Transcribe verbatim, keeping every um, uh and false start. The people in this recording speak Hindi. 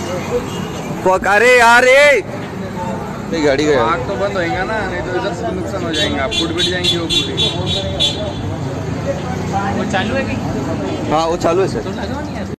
अरे यार ये गाड़ी गया। आग तो बंद होएगा ना, नहीं तो इधर से नुकसान हो जाएगा, फूट बिट जाएंगी वो पूरी। वो चालू है कि? हाँ वो चालू है सर।